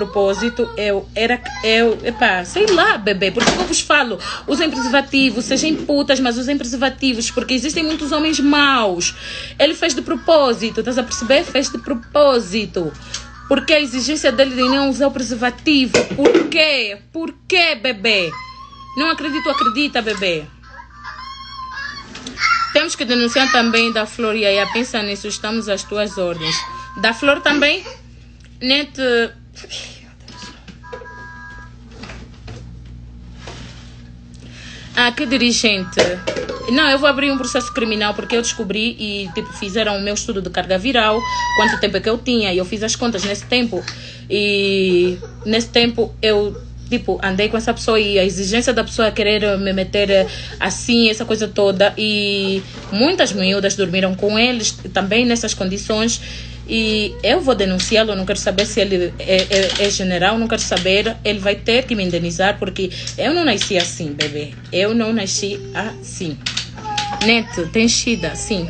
propósito, epá, sei lá, bebê, porque eu vos falo, usem preservativos, sejam putas, mas usem preservativos, porque existem muitos homens maus. Ele fez de propósito, estás a perceber? Fez de propósito. Porque a exigência dele de não usar o preservativo. Por quê? Por quê, bebê? Não acredito, acredita, bebê. Temos que denunciar também da Flor. E aí, pensa nisso, estamos às tuas ordens. Da Flor também? Net... Ah, que dirigente. Não, eu vou abrir um processo criminal porque eu descobri e tipo fizeram o meu estudo de carga viral, quanto tempo é que eu tinha, e eu fiz as contas nesse tempo. E nesse tempo eu tipo andei com essa pessoa e a exigência da pessoa é querer me meter assim, essa coisa toda, e muitas miúdas dormiram com eles também nessas condições. E eu vou denunciá-lo, não quero saber se ele é general, não quero saber, ele vai ter que me indenizar, porque eu não nasci assim, bebê. Eu não nasci assim. Neto, tem enchida, sim.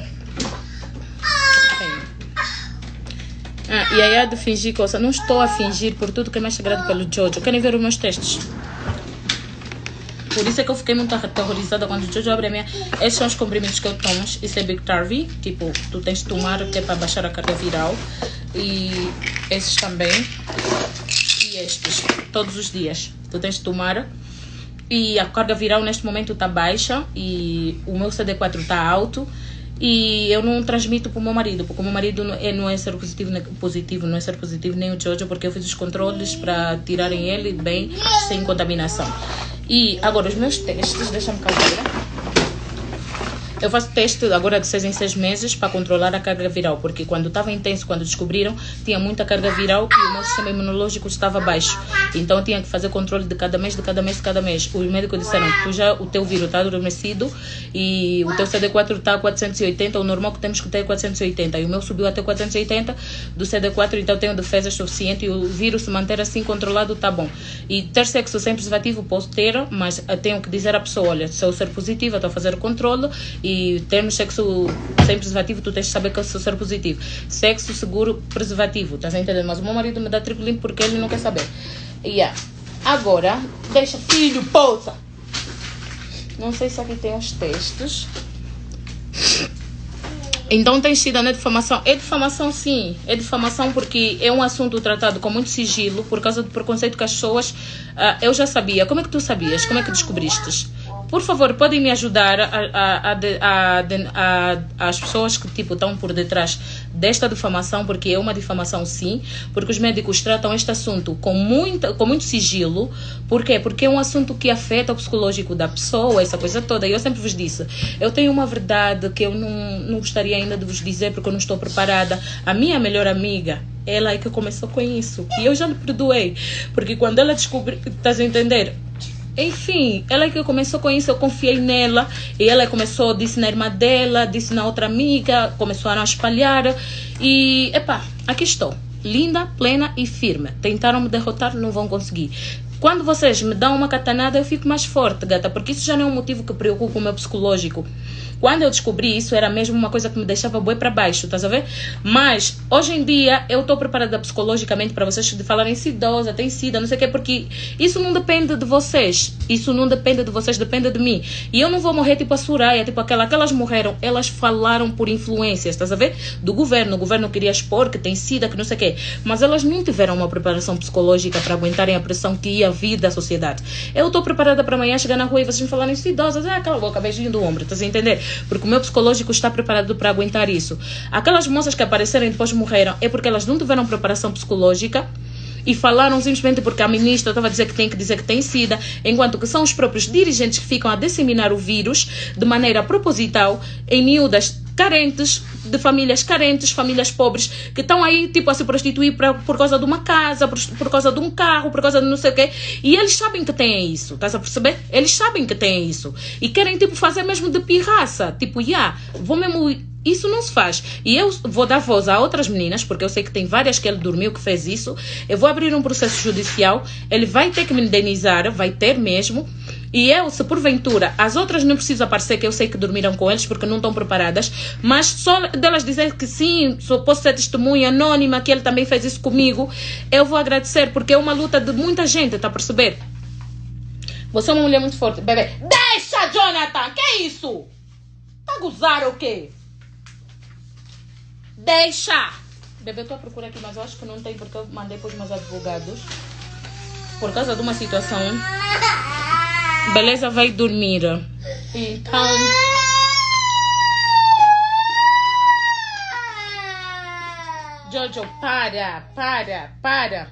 E aí há de fingir coisa. Não estou a fingir por tudo que é mais sagrado pelo Jojo. Querem ver os meus testes? Por isso é que eu fiquei muito aterrorizada quando o Jojo abre a minha... Estes são os comprimidos que eu tomo. Isso é Biktarvy. Tipo, tu tens de tomar, que é para baixar a carga viral. E esses também. E estes. Todos os dias. Tu tens de tomar. E a carga viral neste momento está baixa. E o meu CD4 está alto. E eu não transmito para o meu marido, porque o meu marido não é seropositivo, não é seropositivo nem o Jojo, porque eu fiz os controles para tirarem ele bem, sem contaminação. E agora os meus testes, deixa-me cá ver. Eu faço teste agora de 6 em 6 meses para controlar a carga viral, porque quando estava intenso, quando descobriram, tinha muita carga viral e o meu sistema imunológico estava baixo. Então eu tinha que fazer controle de cada mês, de cada mês, de cada mês. Os médicos disseram que o teu vírus está adormecido e o teu CD4 está a 480, o normal que temos que ter é 480. E o meu subiu até 480 do CD4, então tenho defesas suficientes e o vírus se manter assim controlado está bom. E ter sexo sem preservativo posso ter, mas tenho que dizer à pessoa, olha, se eu ser positiva, estou a fazer o controle e termos sexo sem preservativo, tu tens de saber que eu sou ser positivo. Sexo seguro, preservativo, estás a entender? Mas o meu marido me dá triplo limpo porque ele não quer saber. Agora, deixa, filho, pousa. Não sei se aqui tem os textos. Então tem sido, né, difamação? É difamação, sim. É difamação porque é um assunto tratado com muito sigilo por causa do preconceito que as pessoas... eu já sabia. Como é que tu sabias? Como é que descobriste? Por favor, podem me ajudar as pessoas que tipo estão por detrás desta difamação, porque é uma difamação sim, porque os médicos tratam este assunto com muito sigilo. Por quê? Porque é um assunto que afeta o psicológico da pessoa, essa coisa toda. E eu sempre vos disse, eu tenho uma verdade que eu não gostaria ainda de vos dizer porque eu não estou preparada. A minha melhor amiga, ela é que começou com isso. E eu já lhe perdoei, porque quando ela descobriu, estás a entender? Enfim, ela que começou com isso, eu confiei nela. E ela começou, disse na irmã dela, disse na outra amiga, começaram a espalhar. E, aqui estou, linda, plena e firme. Tentaram me derrotar, não vão conseguir. Quando vocês me dão uma catanada, eu fico mais forte, gata, porque isso já não é um motivo que preocupa o meu psicológico. Quando eu descobri isso, era mesmo uma coisa que me deixava boi para baixo, tá a ver? Mas, hoje em dia, eu estou preparada psicologicamente para vocês de falarem se idosa, tem sida, não sei o quê, porque isso não depende de vocês. Isso não depende de vocês, depende de mim. E eu não vou morrer tipo a Soraya, tipo aquelas morreram, elas falaram por influências, tá a ver? Do governo. O governo queria expor que tem sida, que não sei o quê. Mas elas não tiveram uma preparação psicológica para aguentarem a pressão que ia vir da sociedade. Eu estou preparada para amanhã chegar na rua e vocês me falarem se idosas, cala a boca, beijinho do ombro, tá a entender? Porque o meu psicológico está preparado para aguentar isso. Aquelas moças que apareceram e depois morreram é porque elas não tiveram preparação psicológica e falaram simplesmente porque a ministra estava a dizer que tem sida, enquanto que são os próprios dirigentes que ficam a disseminar o vírus de maneira proposital em miúdas carentes, de famílias carentes, famílias pobres, que estão aí tipo a se prostituir por causa de uma casa, por causa de um carro, por causa de não sei o quê, e eles sabem que têm isso, estás a perceber? Eles sabem que têm isso e querem tipo fazer mesmo de pirraça, tipo, vou mesmo... Isso não se faz. E eu vou dar voz a outras meninas, porque eu sei que tem várias que ele dormiu que fez isso. Eu vou abrir um processo judicial, ele vai ter que me indenizar, vai ter mesmo. E eu, se porventura, as outras não precisam aparecer, que eu sei que dormiram com eles porque não estão preparadas, mas só delas dizer que sim, só posso ser testemunha anônima, que ele também fez isso comigo, eu vou agradecer, porque é uma luta de muita gente, tá a perceber? Você é uma mulher muito forte, bebê. Deixa, Jonathan! Que é isso? Tá a gozar ou quê? Deixa! Bebê, eu tô à procura aqui, mas eu acho que não tem, porque eu mandei para os meus advogados. Por causa de uma situação. Beleza vai dormir. Então... Jojo, para.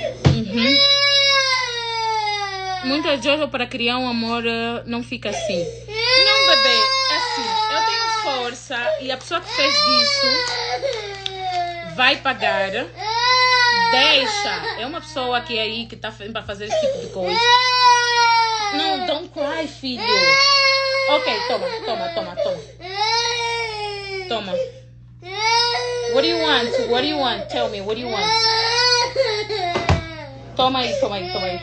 Muita Jojo para criar um amor não fica assim. Não, bebê, é assim. Eu tenho força e a pessoa que fez isso vai pagar. Deixa. É uma pessoa que aí que tá para fazer esse tipo de coisa. Não, don't cry, filho. Ok, toma. Toma. What do you want? Tell me, what do you want? Toma aí. O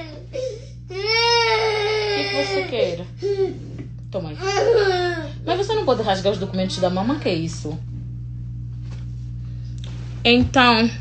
que você quer? Toma aí. Mas você não pode rasgar os documentos da mamãe, que é isso? Então,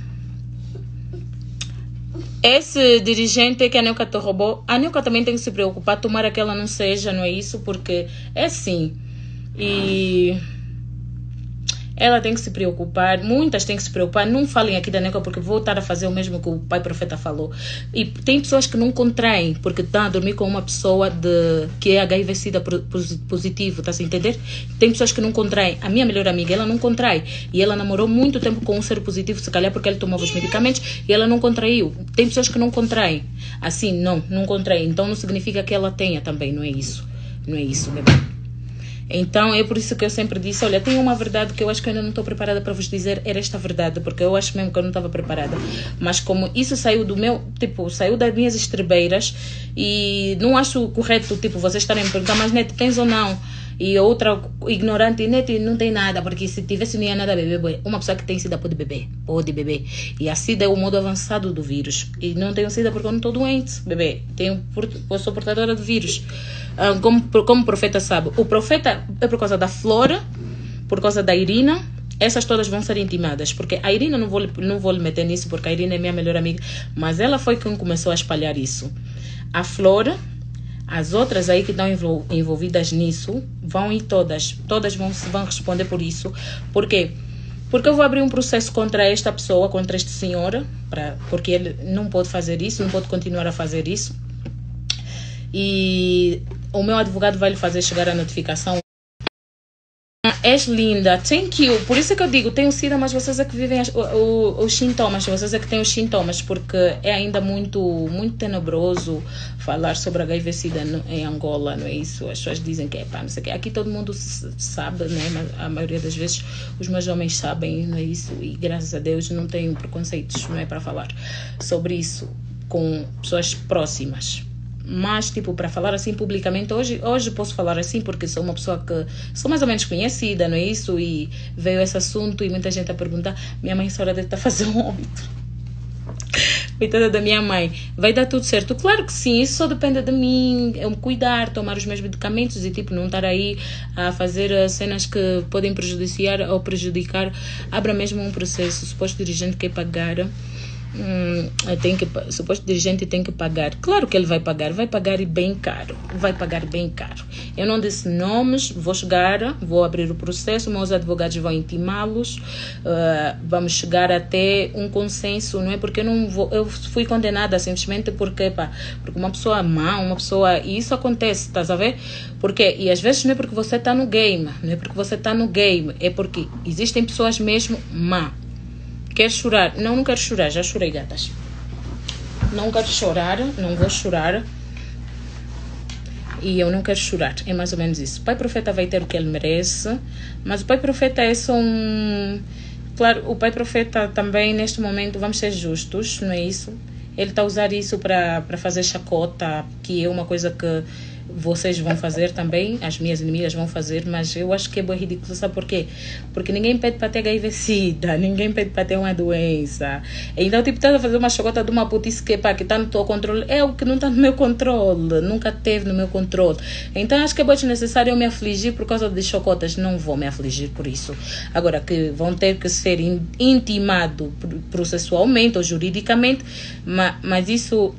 esse dirigente que a Nilka te roubou, a Nilka também tem que se preocupar, tomara que ela não seja, não é isso? Porque é assim. E ela tem que se preocupar, muitas têm que se preocupar. Não falem aqui da Nilka, porque vou estar a fazer o mesmo que o pai profeta falou. E tem pessoas que não contraem, porque estão a dormir com uma pessoa que é HIV-Sida positivo, tá a entender? Tem pessoas que não contraem. A minha melhor amiga, ela não contrai. E ela namorou muito tempo com um ser positivo, se calhar porque ele tomava os medicamentos, e ela não contraiu. Tem pessoas que não contraem. Assim, não contraem. Então não significa que ela tenha também, não é isso. Não é isso, bebê. Então, é por isso que eu sempre disse, olha, tem uma verdade que eu acho que eu ainda não estou preparada para vos dizer, era esta verdade, porque eu acho mesmo que eu não estava preparada. Mas como isso saiu do meu, saiu das minhas estrebeiras, e não acho correto, vocês estarem a perguntar, mas Neto, tens ou não? E outra ignorante, Neto, não tem nada, porque se tivesse não ia nada beber. Uma pessoa que tem SIDA pode beber. E a SIDA é o modo avançado do vírus. E não tenho SIDA porque eu não estou doente, bebê. Eu sou portadora de vírus. Como o profeta sabe, o profeta é por causa da Flora, por causa da Irina. Essas todas vão ser intimadas, porque a Irina não vou lhe meter nisso, porque a Irina é minha melhor amiga, mas ela foi quem começou a espalhar isso. A Flora, as outras aí que estão envolvidas nisso, vão ir todas vão responder por isso. Por quê? Porque eu vou abrir um processo contra esta pessoa, contra este senhor, porque ele não pode fazer isso, não pode continuar a fazer isso. E o meu advogado vai lhe fazer chegar a notificação. És linda, thank you. Por isso é que eu digo, tenho SIDA, mas vocês é que vivem os sintomas, vocês é que têm os sintomas, porque é ainda muito tenebroso falar sobre HIV-Sida em Angola, não é isso? As pessoas dizem que não sei o quê. Aqui todo mundo sabe, né? Mas a maioria das vezes os meus homens sabem, não é isso? E graças a Deus não tenho preconceitos, não é, para falar sobre isso com pessoas próximas. Mas, para falar assim publicamente, hoje posso falar assim porque sou uma pessoa que sou mais ou menos conhecida, não é isso? E veio esse assunto e muita gente a perguntar, minha mãe só deve estar fazendo óbito. Coitada da minha mãe. Vai dar tudo certo? Claro que sim, isso só depende de mim, eu me cuidar, tomar os meus medicamentos e não estar aí a fazer cenas que podem prejudicar ou prejudicar. Abra mesmo um processo, o suposto dirigente quer pagar. O suposto dirigente tem que pagar. Claro que ele vai pagar e bem caro. Eu não disse nomes, vou abrir o processo, meus advogados vão intimá-los, vamos chegar até um consenso, não é? Porque eu fui condenada simplesmente porque uma pessoa má, e isso acontece, estás a ver? Porque, e às vezes não é porque você está no game, é porque existem pessoas mesmo má. Quer chorar? Não quero chorar, já chorei, gatas. Não quero chorar, não vou chorar. E eu não quero chorar, é mais ou menos isso. O pai profeta vai ter o que ele merece, mas o pai profeta é só um... Claro, o pai profeta também, neste momento, vamos ser justos, não é isso? Ele está a usar isso para fazer chacota, que é uma coisa que vocês vão fazer também, as minhas inimigas vão fazer, mas eu acho que é bem ridículo, sabe por quê? Porque ninguém pede para ter HIV-Sida, ninguém pede para ter uma doença. Então, tipo, estás a fazer uma chocota de uma putice que, pá, que está no teu controle, é o que não está no meu controle, nunca teve no meu controle. Então, acho que é bem desnecessário eu me afligir por causa de chocotas, não vou me afligir por isso. Agora, que vão ter que ser intimado processualmente ou juridicamente, mas isso...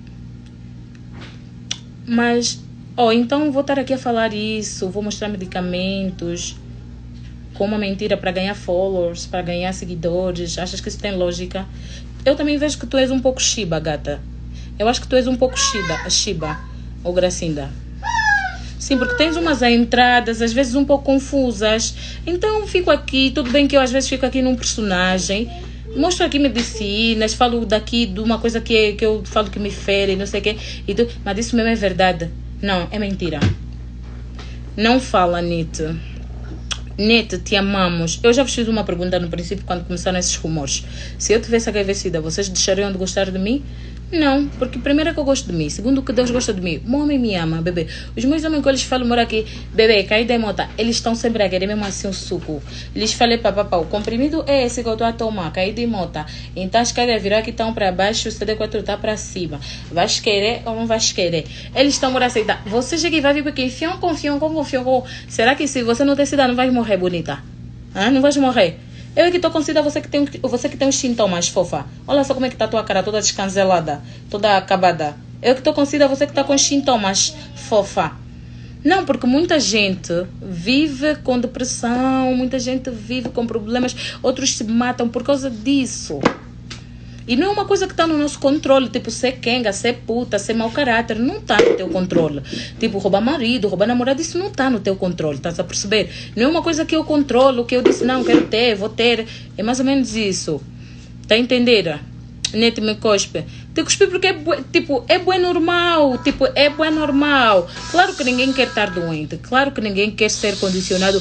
Mas... então vou estar aqui a falar isso, vou mostrar medicamentos com uma mentira para ganhar followers, para ganhar seguidores. Achas que isso tem lógica? Eu também vejo que tu és um pouco Shiba, gata. Eu acho que tu és um pouco Shiba ou Gracinda. Sim, porque tens umas entradas, às vezes um pouco confusas. Então fico aqui, tudo bem que eu às vezes fico aqui num personagem, mostro aqui medicinas, falo daqui de uma coisa que eu falo que me fere, não sei o quê, mas isso mesmo é verdade. Não, é mentira. Não fala, Nete. Nete, te amamos. Eu já vos fiz uma pergunta no princípio, quando começaram esses rumores. Se eu tivesse HIV-Sida, vocês deixariam de gostar de mim? Não, porque primeiro é que eu gosto de mim. Segundo, que Deus gosta de mim. Meu homem me ama, bebê. Os meus homens, quando eles falam, mora aqui, bebê, cai da mota, eles estão sempre a querer mesmo assim o suco. Eles falam, papapá, o comprimido é esse que eu estou a tomar, cai de mota. Então as caras virar que estão para baixo, o CD4 está para cima. Vais querer ou não vais querer? Eles estão por aceitar. Você chega e vai vir porque fião com. Será que se você não ter sida, não vai morrer, bonita? Não vais morrer? Eu é que estou considerando você que tem os sintomas, fofa. Olha só como é que está a tua cara, toda descancelada, toda acabada. Eu que estou considerando você que está com os sintomas, fofa. Não, porque muita gente vive com depressão, muita gente vive com problemas, outros se matam por causa disso. E não é uma coisa que está no nosso controle, tipo, ser quenga, ser puta, ser mau caráter, não está no teu controle. Tipo, roubar marido, roubar namorado, isso não está no teu controle, estás a perceber? Não é uma coisa que eu controlo, que eu disse, não, quero ter, vou ter. É mais ou menos isso. Tá a entender? Nete me cospe. Te cuspi porque é bem normal, tipo, é bem normal. Claro que ninguém quer estar doente, claro que ninguém quer ser condicionado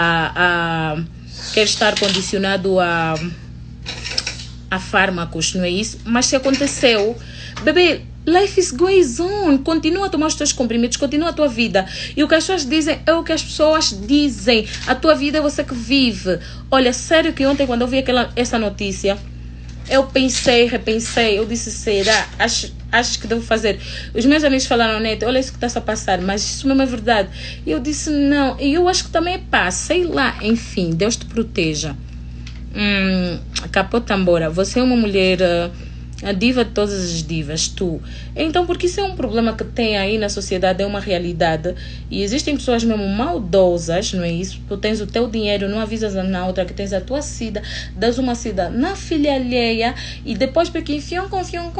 quer estar condicionado a fármacos, não é isso? Mas se aconteceu, bebê, life is going on. Continua a tomar os teus comprimidos, continua a tua vida. E o que as pessoas dizem é o que as pessoas dizem. A tua vida é você que vive. Olha, sério que ontem quando eu vi essa notícia, eu pensei, repensei, eu disse, será? Acho que devo fazer. Os meus amigos falaram, Neto, olha isso que está a passar, mas isso mesmo é verdade. E eu disse, não. E eu acho que também é paz, sei lá. Enfim, Deus te proteja. Capô Tambora, você é uma mulher a diva de todas as divas, tu. Então, porque isso é um problema que tem aí na sociedade, é uma realidade. E existem pessoas mesmo maldosas, não é isso? Tu tens o teu dinheiro, não avisas na outra que tens a tua sida, das uma sida na filha alheia e depois porque enfiam.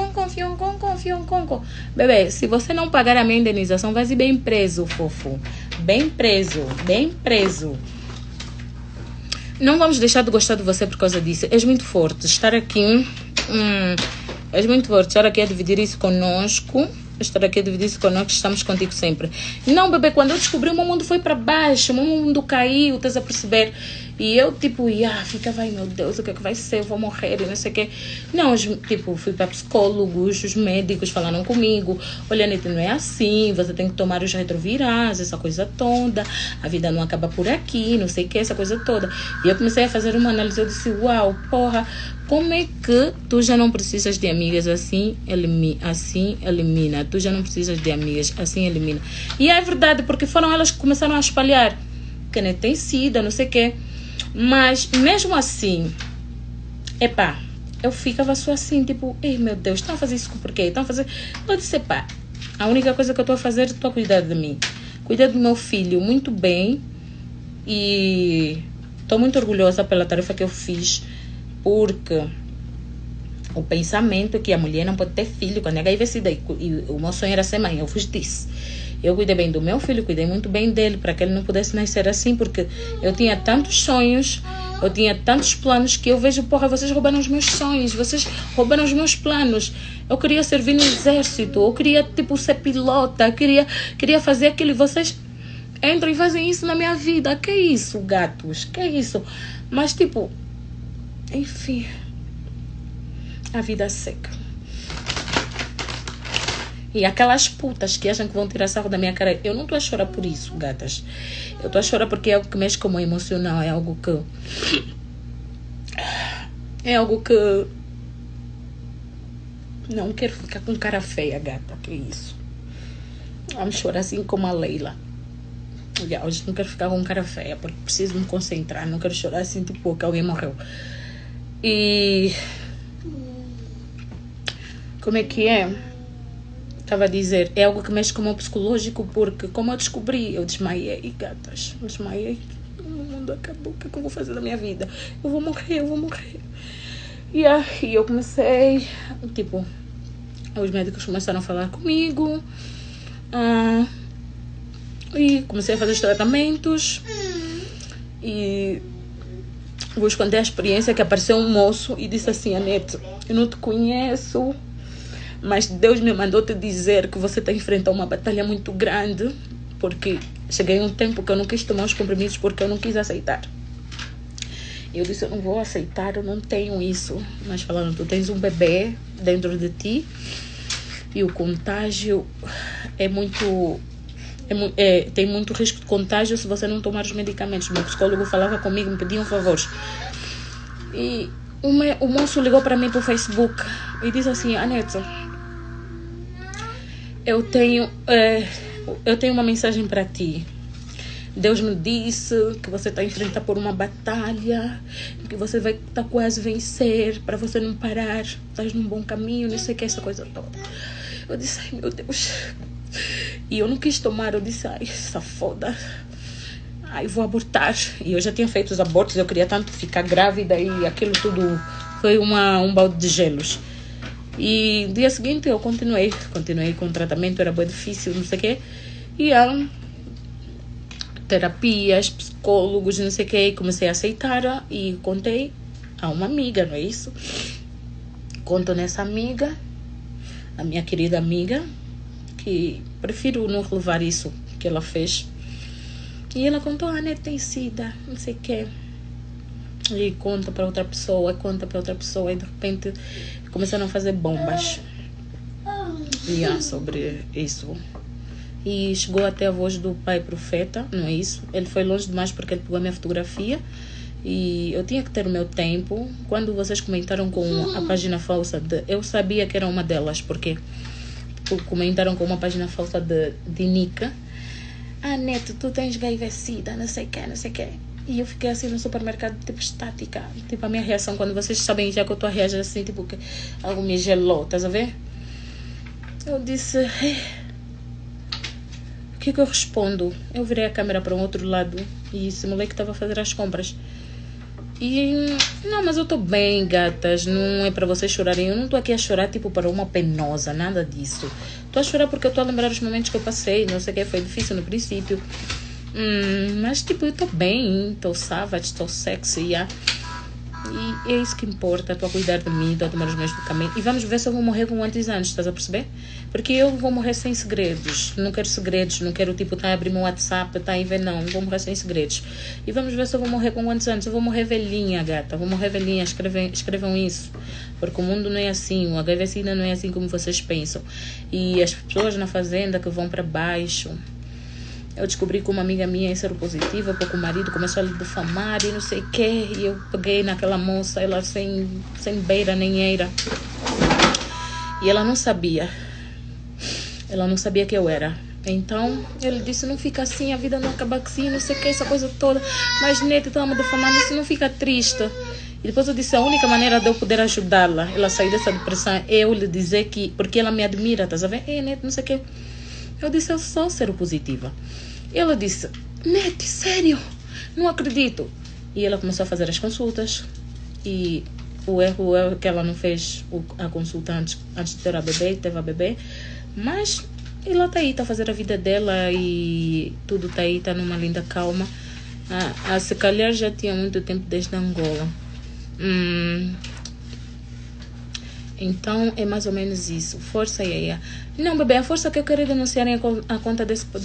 Bebê, se você não pagar a minha indenização, vai ser bem preso, fofo. Bem preso, bem preso. Não vamos deixar de gostar de você por causa disso. És muito forte. Estar aqui... és muito forte. Estar aqui a dividir isso conosco. Estamos contigo sempre. Não, bebê, quando eu descobri, o meu mundo foi para baixo. O meu mundo caiu, estás a perceber? E eu, tipo, ficava, ai meu Deus, o que é que vai ser? Eu vou morrer, e não sei o quê. Não, tipo, fui para psicólogos, os médicos falaram comigo. Olha, Nete, não é assim, você tem que tomar os retrovirais, essa coisa toda. A vida não acaba por aqui, não sei o que, essa coisa toda. E eu comecei a fazer uma análise, eu disse, uau, porra, como é que tu já não precisas de amigas assim elimina. Tu já não precisas de amigas, assim elimina. E é verdade, porque foram elas que começaram a espalhar. Que nem tem sida, não sei o quê. Mas, mesmo assim, eu ficava só assim, tipo, ei, meu Deus, estão a fazer isso por quê? Estão a fazer... Eu disse, a única coisa que eu estou a fazer é estou a cuidar de mim. Cuidar do meu filho muito bem. E estou muito orgulhosa pela tarefa que eu fiz, porque o pensamento é que a mulher não pode ter filho quando é HIV-Sida. E o meu sonho era ser mãe, eu vos disse. Eu cuidei bem do meu filho, cuidei muito bem dele, para que ele não pudesse nascer assim, porque eu tinha tantos sonhos, eu tinha tantos planos, que eu vejo, porra, vocês roubaram os meus sonhos, vocês roubaram os meus planos. Eu queria servir no exército, eu queria, tipo, ser pilota, queria fazer aquilo, e vocês entram e fazem isso na minha vida. Que é isso, gatos? Que é isso? Mas, tipo, enfim, a vida seca. E aquelas putas que acham que vão tirar sarro da minha cara, eu não estou a chorar por isso, gatas. Eu estou a chorar porque é algo que mexe com o meu emocional, é algo que não quero ficar com cara feia, gata, que isso. Vamos chorar assim como a Leila. Hoje não quero ficar com cara feia, porque preciso me concentrar, não quero chorar assim, tipo, que alguém morreu. E como é que é? Estava a dizer, é algo que mexe com o meu psicológico, porque como eu descobri, eu desmaiei, gatas, eu desmaiei, o mundo acabou, o que é que eu vou fazer da minha vida? Eu vou morrer. E aí eu comecei, tipo, os médicos começaram a falar comigo, e comecei a fazer os tratamentos, e vos contei a experiência que apareceu um moço e disse assim, Anete, eu não te conheço, mas Deus me mandou te dizer que você está enfrentando uma batalha muito grande, porque cheguei a um tempo que eu não quis tomar os comprimidos porque eu não quis aceitar. Eu disse, eu não vou aceitar, eu não tenho isso. Mas falaram, tu tens um bebê dentro de ti e o contágio tem muito risco de contágio se você não tomar os medicamentos. Meu psicólogo falava comigo, me pedia um favor. E o moço ligou para mim pro Facebook e disse assim, Anete, eu tenho uma mensagem para ti. Deus me disse que você está enfrentando por uma batalha, que você vai estar quase a vencer, para você não parar, estás num bom caminho, não sei o que, essa coisa toda. Eu disse, ai meu Deus. E eu não quis tomar, eu disse, ai, essa foda. Ai, vou abortar. E eu já tinha feito os abortos, eu queria tanto ficar grávida e aquilo tudo foi um balde de gelos. E no dia seguinte eu continuei com o tratamento, era bem difícil, não sei o quê. E terapias, psicólogos, não sei o quê, comecei a aceitar e contei a uma amiga, não é isso? Conto nessa amiga, a minha querida amiga, que prefiro não relevar isso que ela fez. E ela contou, Anete tem sida, não sei o quê. E conta para outra pessoa, e de repente começaram a fazer bombas sobre isso. E chegou até a voz do pai profeta, não é isso? Ele foi longe demais porque ele pegou a minha fotografia e eu tinha que ter o meu tempo. Quando vocês comentaram com a página falsa, eu sabia que era uma delas, porque comentaram com uma página falsa de Nica. Neto, tu tens HIV-Sida, não sei o que. E eu fiquei assim no supermercado, tipo, estática. Tipo, a minha reação, quando vocês sabem já que eu estou a reagir assim, tipo, que algo me gelou, estás a ver? Eu disse, o que eu respondo? Eu virei a câmera para um outro lado e simulei que estava a fazer as compras. E, não, mas eu estou bem, gatas, não é para vocês chorarem. Eu não estou aqui a chorar, tipo, para uma penosa, nada disso. Estou a chorar porque eu estou a lembrar os momentos que eu passei, não sei o que, foi difícil no princípio. Mas, tipo, eu estou bem, estou savage, estou sexy, yeah. E é isso que importa, estou a cuidar de mim, estou a tomar os meus medicamentos. E vamos ver se eu vou morrer com quantos anos, estás a perceber? Porque eu vou morrer sem segredos. Não quero segredos, não quero, tipo, a abrir meu WhatsApp, a ver, não. Vou morrer sem segredos. E vamos ver se eu vou morrer com quantos anos. Eu vou morrer velhinha, gata. Vou morrer velhinha, escrevam isso. Porque o mundo não é assim, o HIV-Sida não é assim como vocês pensam. E as pessoas na fazenda que vão para baixo... Eu descobri que uma amiga minha é seropositiva, porque o marido começou a lhe difamar e não sei o quê. E eu peguei naquela moça, ela sem beira nem eira. E ela não sabia. Ela não sabia que eu era. Então, ele disse, não fica assim, a vida não acaba assim, não sei o que, essa coisa toda. Mas, Neto, estava me difamando, isso não fica triste. E depois eu disse, a única maneira de eu poder ajudá-la, ela sair dessa depressão, é eu lhe dizer que... Porque ela me admira, estás a ver? Neto, não sei o que. Eu disse, eu sou seropositiva. E ela disse, Neto, sério? Não acredito. E ela começou a fazer as consultas. E o erro é que ela não fez a consulta antes de ter a bebê, teve a bebê. Mas ela está aí, está a fazer a vida dela e tudo está aí, está numa linda calma. Se calhar já tinha muito tempo desde Angola. Então é mais ou menos isso. Força aí. Não, bebê, a força que eu quero é denunciarem a conta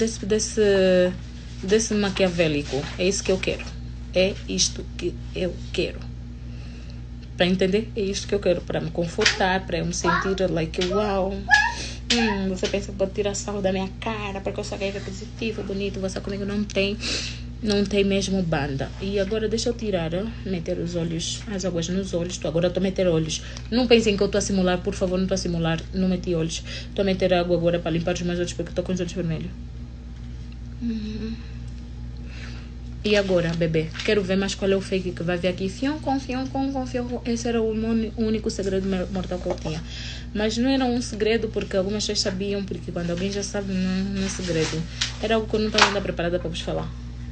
desse maquiavélico. É isso que eu quero. É isto que eu quero. Para entender? É isto que eu quero. Para me confortar, para eu me sentir like, uau. Você pensa que pode tirar sarro da minha cara porque eu sou HIV positivo, bonito, você comigo não tem mesmo banda. E agora deixa eu tirar, meter os olhos, as águas nos olhos. Agora estou a meter olhos. Não pensem que eu estou a simular, por favor, não estou a simular, não meti olhos. Estou a meter água agora para limpar os meus olhos porque estou com os olhos vermelhos. E agora, bebê, quero ver mais qual é o fake que vai vir aqui. Fion com. Esse era o único segredo mortal que eu tinha. Mas não era um segredo porque algumas pessoas sabiam, porque quando alguém já sabe, não é segredo. Era algo que eu não estava ainda preparada para vos falar.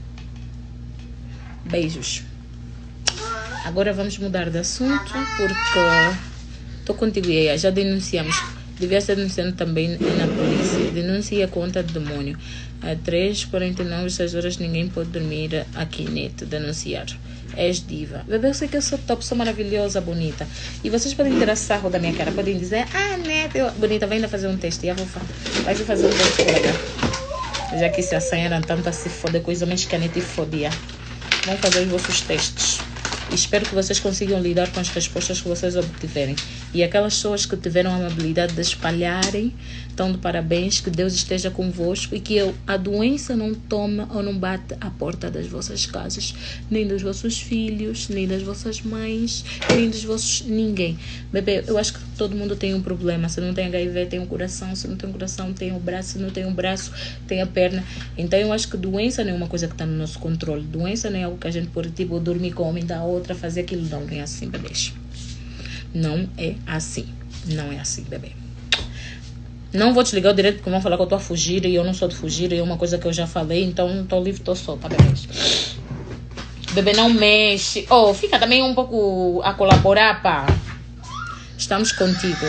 Beijos. Agora vamos mudar de assunto porque estou contigo, Yaya. Já denunciamos. Devia ser denunciando também na polícia. Denuncia a conta do demônio. Às 3h49, 6 horas, ninguém pode dormir aqui, Neto. Denunciar. És diva. Bebê, eu sei que eu sou top, sou maravilhosa, bonita. E vocês podem tirar sarro da minha cara. Podem dizer, Neto, bonita, vai ainda fazer um teste. E vai fazer um teste por cá. Já que se a senha era tanto a se foder com os homens que a Neto fodia. Vão fazer os vossos testes. Espero que vocês consigam lidar com as respostas que vocês obtiverem. E aquelas pessoas que tiveram a amabilidade de espalharem, estão de parabéns, que Deus esteja convosco e que a doença não toma ou não bate à porta das vossas casas, nem dos vossos filhos, nem das vossas mães, nem dos vossos ninguém. Bebê, eu acho que todo mundo tem um problema. Se não tem HIV, tem um coração. Se não tem um coração, tem um braço. Se não tem um braço, tem a perna. Então eu acho que doença não é uma coisa que está no nosso controle. Doença não é algo que a gente pode, tipo, dormir com o homem da outra, fazer aquilo. Não é assim, bebês. Não é assim. Não é assim, bebê. Não vou te ligar o direito porque vão falar que eu tô a fugir e eu não sou de fugir. E é uma coisa que eu já falei. Então tô livre, tô solta, bebês. Bebê, não mexe. Oh, fica também um pouco a colaborar, pá. Estamos contigo.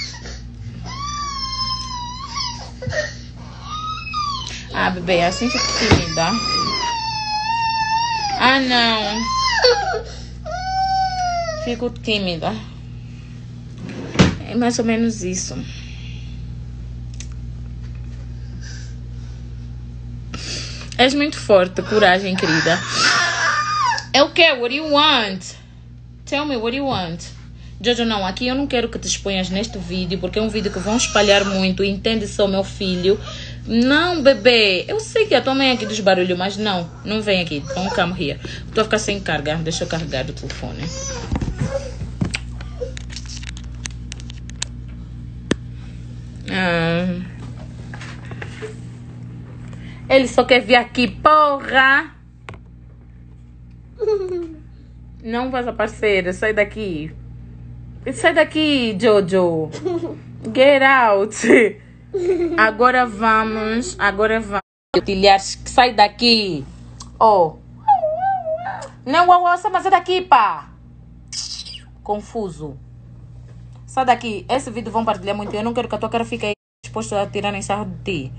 Bebê, assim fica tímida. Não. Fico tímida. É mais ou menos isso. És muito forte, coragem, querida. É o quê? What do you want? Tell me, what do you want? Jojo, não, aqui eu não quero que te exponhas neste vídeo, porque é um vídeo que vão espalhar muito, entende só meu filho. Não, bebê, eu sei que a tua mãe é aqui dos barulhos, mas não vem aqui, don't come here. Estou a ficar sem carga, deixa eu carregar o telefone. Ele só quer vir aqui, porra. Não vai, parceiro, sai daqui. Sai daqui, Jojo. Get out. Agora vamos. Utilhar, sai daqui. Oh. Não, mas sai daqui, pá. Confuso. Sai daqui. Esse vídeo vão partilhar muito. Eu não quero que a tua cara fique aí exposta a tirarem sarro de ti.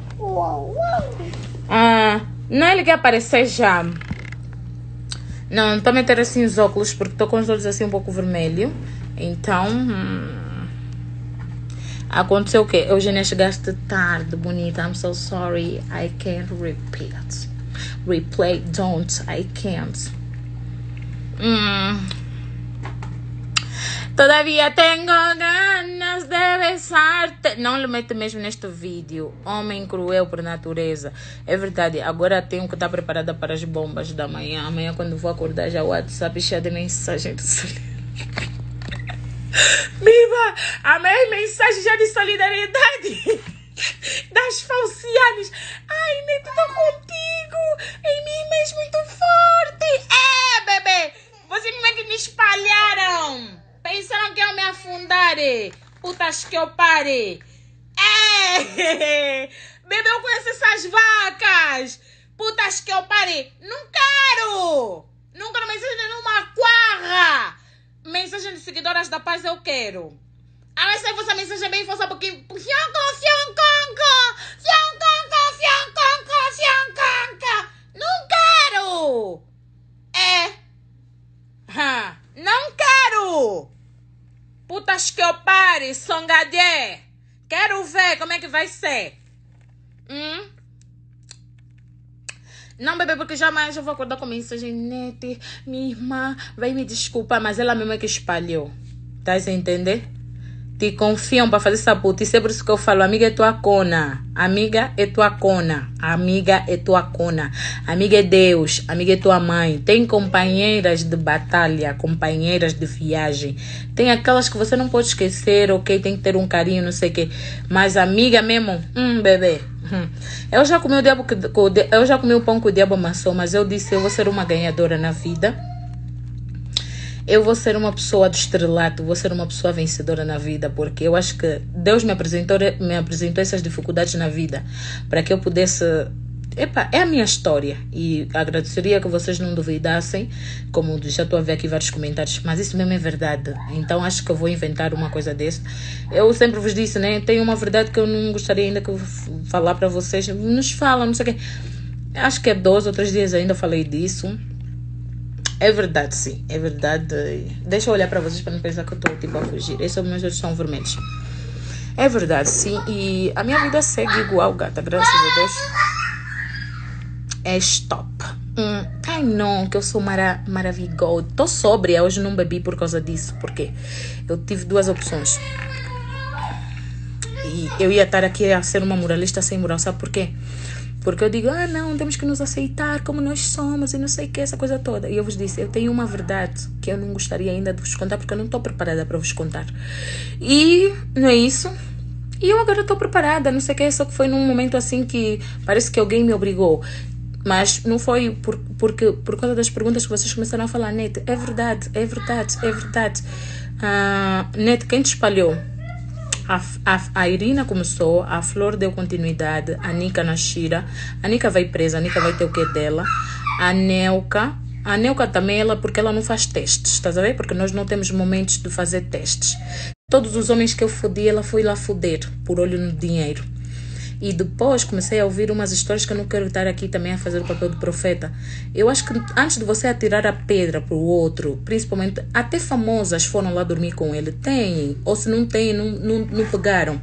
Não, ele quer aparecer já. Não, estou a meter assim os óculos porque estou com os olhos assim um pouco vermelhos. Então, aconteceu o quê? Eugênia, chegaste tarde, bonita. I'm so sorry. I can't repeat. Replay, don't. I can't. Todavía tenho ganas de besarte. Não lhe mete mesmo neste vídeo. Homem cruel por natureza. É verdade. Agora tenho que estar preparada para as bombas da manhã. Amanhã, quando vou acordar, já o WhatsApp cheio de mensagem de solidariedade. Viva! Amém, mensagem já de solidariedade das falcianas. Ai, Neto, tô contigo. Em mim mesmo muito forte. Bebê, vocês me espalharam. Pensaram que eu me afundar. Putas que eu pare. Bebê, eu conheço essas vacas. Putas que eu pare. Não quero. Não quero mensagem de nenhuma quarra. Mensagem de seguidoras da paz eu quero. Mas se essa mensagem é bem força um pouquinho. Não quero. Não quero. Putas que eu pare, songadê. Quero ver como é que vai ser. Não, bebê, porque jamais eu vou acordar com mensagem. Nete, minha irmã vai me desculpar, mas ela mesma é que espalhou. Tá a entender? te confiam para fazer saputo. Isso é por isso que eu falo, amiga é tua cona. Amiga é tua cona. Amiga é tua cona. Amiga é Deus. Amiga é tua mãe. Tem companheiras de batalha, companheiras de viagem. Tem aquelas que você não pode esquecer, ok? Tem que ter um carinho, não sei o quê. Mas amiga mesmo, bebê. Eu já comi o pão que o diabo amassou, mas eu disse, eu vou ser uma ganhadora na vida. Eu vou ser uma pessoa do estrelato, vou ser uma pessoa vencedora na vida, porque eu acho que Deus me apresentou essas dificuldades na vida para que eu pudesse... é a minha história e agradeceria que vocês não duvidassem, como já estou a ver aqui vários comentários, mas isso mesmo é verdade. Então acho que eu vou inventar uma coisa dessa. Eu sempre vos disse, né? Tem uma verdade que eu não gostaria ainda que eu falar para vocês. Nos falam, não sei o quê. Acho que 2 ou 3 dias ainda falei disso. É verdade, sim, é verdade. Deixa eu olhar para vocês para não pensar que eu estou tipo a fugir. Esses meus olhos são vermelhos. É verdade, sim. E a minha vida segue igual, gata, graças a Deus. É stop. Ai não, que eu sou maravilhosa. Tô sóbria, hoje não bebi por causa disso. Porque eu tive 2 opções. E eu ia estar aqui a ser uma moralista sem moral, sabe por quê? Porque eu digo, não, temos que nos aceitar como nós somos e não sei o que, essa coisa toda. E eu vos disse, eu tenho uma verdade que eu não gostaria ainda de vos contar, porque eu não estou preparada para vos contar. E não é isso. E eu agora estou preparada, não sei o que, só que foi num momento assim que parece que alguém me obrigou. Mas não foi por causa das perguntas que vocês começaram a falar, Net, é verdade, é verdade, é verdade. Net, quem te espalhou? A Irina começou, a Flor deu continuidade, a Nica na Shira, a Nica vai presa, a Nica vai ter o que dela, a Neuca também, porque ela não faz testes, estás a ver? Porque nós não temos momentos de fazer testes. Todos os homens que eu fodi, ela foi lá foder, por olho no dinheiro. E depois comecei a ouvir umas histórias que eu não quero estar aqui também a fazer o papel de profeta. Eu acho que antes de você atirar a pedra para o outro, principalmente, até famosas foram lá dormir com ele. Tem, ou se não tem, não pegaram.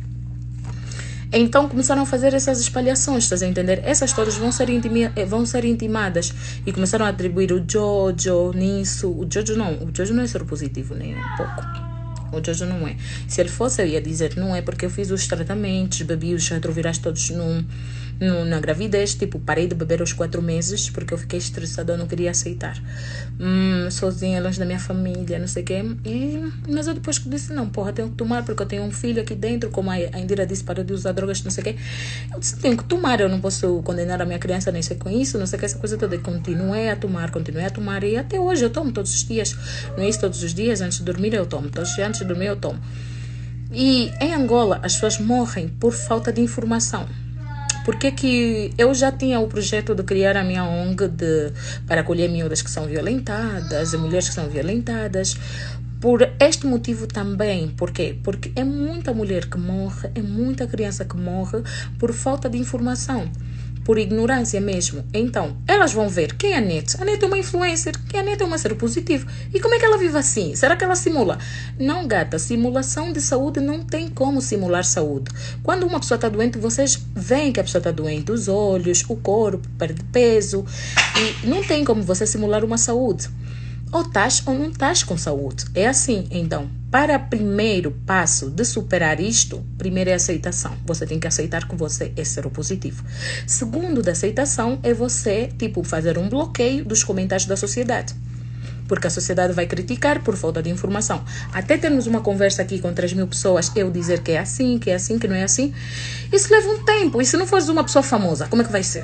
Então começaram a fazer essas espalhações, estás a entender? Essas histórias vão ser intimadas. E começaram a atribuir o Jojo nisso. O Jojo não é ser positivo, nem um pouco. O Jojo não é. Se ele fosse, eu ia dizer não é, porque eu fiz os tratamentos, bebi os retrovirais todos na gravidez. Tipo, parei de beber aos 4 meses porque eu fiquei estressada, eu não queria aceitar. Sozinha, longe da minha família, não sei o quê. Mas eu depois que disse, não, porra, tenho que tomar porque eu tenho um filho aqui dentro, como a Indira disse, para de usar drogas, não sei o quê. Eu disse, tenho que tomar, eu não posso condenar a minha criança nem sei com isso, não sei o que, essa coisa toda. E continuei a tomar e até hoje eu tomo todos os dias. Não é isso todos os dias, antes de dormir eu tomo, todos os dias antes de dormir eu tomo. E em Angola as pessoas morrem por falta de informação. Porque que eu já tinha o projeto de criar a minha ONG para acolher miúdas que são violentadas, mulheres que são violentadas. Por este motivo também. Por quê? Porque é muita mulher que morre, é muita criança que morre por falta de informação. Por ignorância mesmo. Então, elas vão ver quem é a Net. A Net é uma influencer, que a Net é uma ser positivo. E como é que ela vive assim? Será que ela simula? Não, gata, simulação de saúde não tem como simular saúde. Quando uma pessoa está doente, vocês veem que a pessoa está doente. Os olhos, o corpo, perde peso. E não tem como você simular uma saúde. Ou estás ou não estás com saúde. É assim, então. Para o primeiro passo de superar isto, primeiro é a aceitação. Você tem que aceitar que você é seropositivo. Segundo da aceitação é você, fazer um bloqueio dos comentários da sociedade. Porque a sociedade vai criticar por falta de informação. Até termos uma conversa aqui com 3.000 pessoas, eu dizer que é assim, que não é assim, isso leva um tempo. E se não fores uma pessoa famosa, como é que vai ser?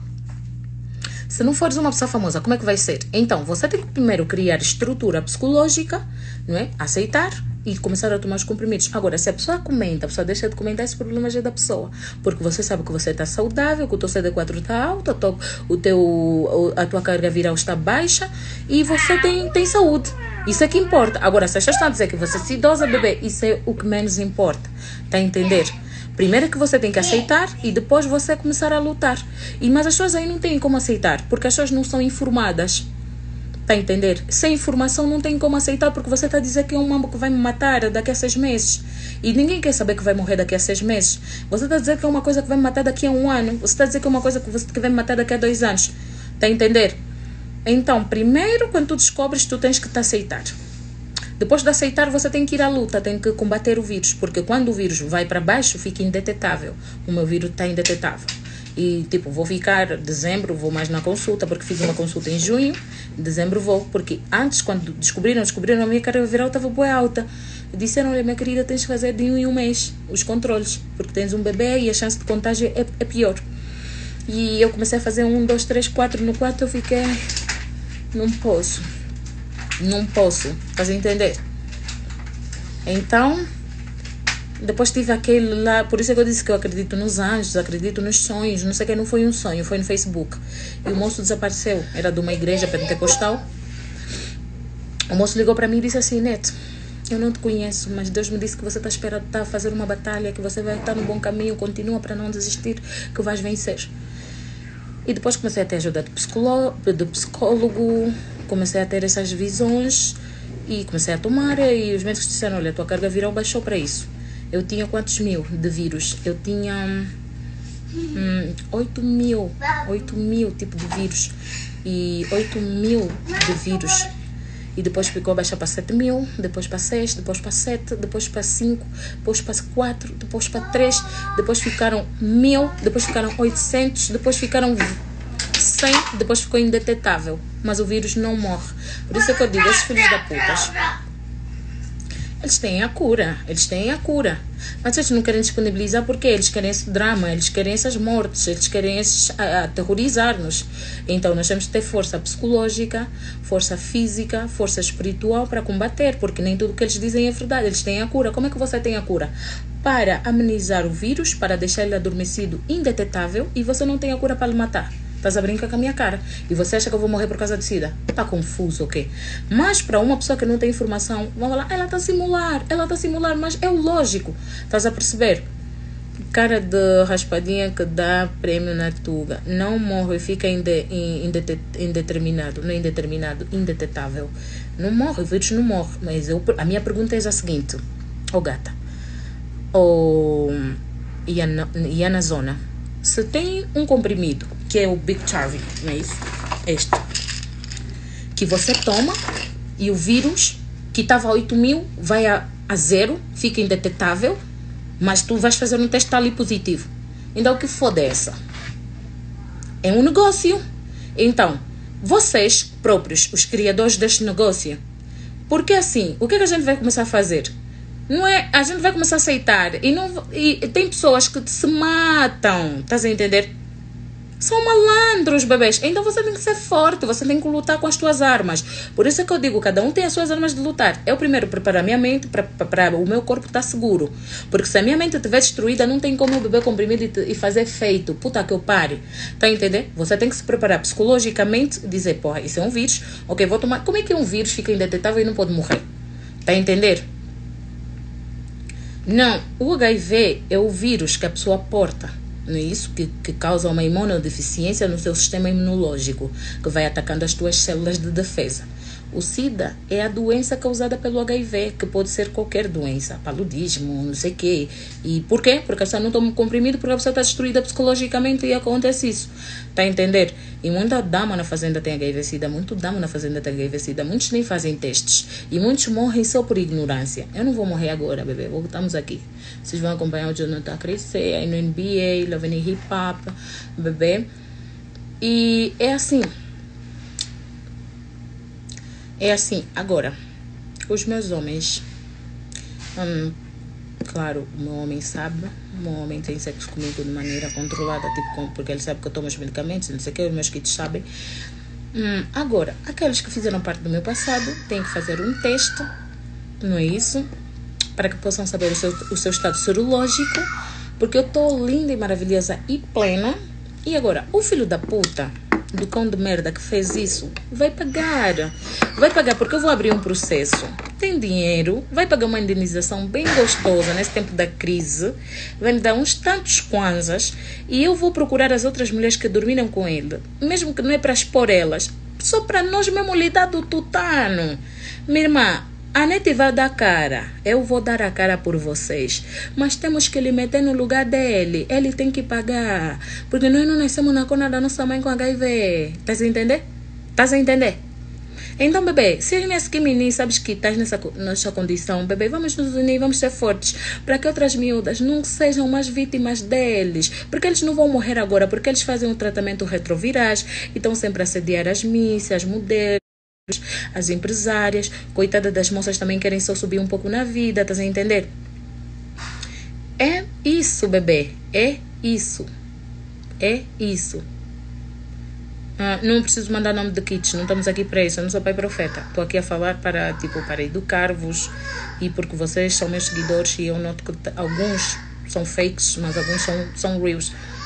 Se não fores uma pessoa famosa, como é que vai ser? Então, você tem que primeiro criar estrutura psicológica, não é? Aceitar e começar a tomar os comprimidos. Agora, se a pessoa comenta, a pessoa deixa de comentar, esse problema já é da pessoa. Porque você sabe que você está saudável, que o teu CD4 está alto, a tua carga viral está baixa e você tem saúde. Isso é que importa. Agora, se estás a dizer que você se idosa, bebê, isso é o que menos importa. Está a entender? Primeiro é que você tem que aceitar e depois você começar a lutar. Mas as pessoas aí não têm como aceitar, porque as pessoas não são informadas. Está a entender? Sem informação não tem como aceitar, porque você está a dizer que é um mambo que vai me matar daqui a 6 meses. E ninguém quer saber que vai morrer daqui a 6 meses. Você está a dizer que é uma coisa que vai me matar daqui a 1 ano. Você está a dizer que é uma coisa que vai me matar daqui a 2 anos. Está a entender? Então, primeiro, quando tu descobres, tu tens que te aceitar. Depois de aceitar, você tem que ir à luta, tem que combater o vírus, porque quando o vírus vai para baixo, fica indetetável. O meu vírus está indetetável. E, tipo, vou ficar dezembro, vou mais na consulta, porque fiz uma consulta em junho, em dezembro vou, porque antes, quando descobriram a minha carga viral estava bem alta. Disseram, olha, minha querida, tens de fazer de 1 em 1 mês os controles, porque tens um bebê e a chance de contágio é pior. E eu comecei a fazer 1, 2, 3, 4, no 4 eu fiquei, não posso, faz entender? Então, depois tive aquele lá, por isso é que eu disse que eu acredito nos anjos, acredito nos sonhos, não sei o que, não foi um sonho, foi no Facebook. E o moço desapareceu, era de uma igreja pentecostal. O moço ligou para mim e disse assim, Neto, eu não te conheço, mas Deus me disse que você está a fazer uma batalha, que você vai estar no bom caminho, continua para não desistir, que vais vencer. E depois comecei a ter ajuda de psicólogo, comecei a ter essas visões e comecei a tomar, e os médicos disseram, olha, a tua carga viral baixou para isso. Eu tinha quantos mil de vírus? Eu tinha 8 mil tipos de vírus. E 8 mil de vírus. E depois ficou a baixar para 7 mil, depois para 6, depois para 7, depois para 5, depois para 4, depois para 3, depois ficaram 1000, depois ficaram 800, depois ficaram 100, depois ficou indetetável. Mas o vírus não morre. Por isso é que eu digo, esses filhos da putas, eles têm a cura. Mas eles não querem disponibilizar porque eles querem esse drama, eles querem essas mortes, eles querem aterrorizar-nos. Então nós temos que ter força psicológica, força física, força espiritual para combater, porque nem tudo que eles dizem é verdade. Eles têm a cura. Como é que você tem a cura? Para amenizar o vírus, para deixar ele adormecido, indetetável, e você não tem a cura para lhe matar. Estás a brincar com a minha cara. E você acha que eu vou morrer por causa de SIDA? Tá confuso, ok? Mas para uma pessoa que não tem informação, vão falar, ela está a simular, mas é o lógico. Estás a perceber? Cara de raspadinha que dá prêmio na tuga. Não morre, fica indeterminado. Não é indeterminado, indetetável. Não morre, o vírus não morre. Mas a minha pergunta é a seguinte. Gata. E na zona. Se tem um comprimido, que é o Biktarvy, não é isso? Este. Que você toma e o vírus, que estava a 8 mil, vai a 0, fica indetetável, mas tu vais fazer um teste ali positivo. Então, o que foda é essa? É um negócio. Então, vocês próprios, os criadores deste negócio, porque assim, o que a gente vai começar a fazer? Não é, a gente vai começar a aceitar e tem pessoas que se matam, estás a entender? São malandros, bebês. Então você tem que ser forte, você tem que lutar com as tuas armas. Por isso é que eu digo, cada um tem as suas armas de lutar. Eu primeiro preparo a minha mente para o meu corpo estar seguro. Porque se a minha mente estiver destruída, não tem como eu beber comprimido e fazer efeito. Puta que eu pare. Tá entendendo? Você tem que se preparar psicologicamente e dizer, porra, isso é um vírus. Ok, vou tomar. Como é que um vírus fica indetetável e não pode morrer? Tá entendendo? Não, o HIV é o vírus que a pessoa porta, não é isso? Que causa uma imunodeficiência no seu sistema imunológico, que vai atacando as tuas células de defesa. O SIDA é a doença causada pelo HIV, que pode ser qualquer doença, paludismo, não sei o quê. E por quê? Porque a pessoa não toma comprimido, porque a pessoa está destruída psicologicamente e acontece isso. Tá a entender? E muita dama na fazenda tem HIV-Sida, muito dama na fazenda tem HIV-Sida, muitos nem fazem testes. E muitos morrem só por ignorância. Eu não vou morrer agora, bebê, voltamos aqui. Vocês vão acompanhar o Jonathan crescer, aí no NBA, Love and Hip Hop, bebê. E é assim. É assim, agora, os meus homens, claro, o meu homem sabe, o meu homem tem sexo comigo de maneira controlada, tipo, porque ele sabe que eu tomo os medicamentos, não sei o que, os meus kits sabem. Agora, aqueles que fizeram parte do meu passado têm que fazer um teste, não é isso? Para que possam saber o seu estado serológico, porque eu estou linda e maravilhosa e plena. E agora, o filho da puta do cão de merda que fez isso vai pagar porque eu vou abrir um processo, tem dinheiro, vai pagar uma indenização bem gostosa nesse tempo da crise, vai me dar uns tantos kwanzas e eu vou procurar as outras mulheres que dormiram com ele, mesmo que não é para expor elas, só para nós mesmo lidar do tutano. Minha irmã, a Nete vai dar cara, eu vou dar a cara por vocês, mas temos que lhe meter no lugar dele, ele tem que pagar, porque nós não nascemos na cona da nossa mãe com HIV, estás a entender? Então, bebê, se as minhas Kimini sabes que estás nessa condição, bebê, vamos nos unir, vamos ser fortes, para que outras miúdas não sejam mais vítimas deles, porque eles não vão morrer agora, porque eles fazem um tratamento retrovirais e estão sempre a assediar as missas, as modelos, as empresárias, coitada das moças também querem só subir um pouco na vida, estás a entender? É isso, bebê, é isso, é isso. Não preciso mandar nome de kits, não estamos aqui para isso, eu não sou pai profeta. Estou aqui a falar para educar-vos e porque vocês são meus seguidores e eu noto que alguns são fakes, mas alguns são reals.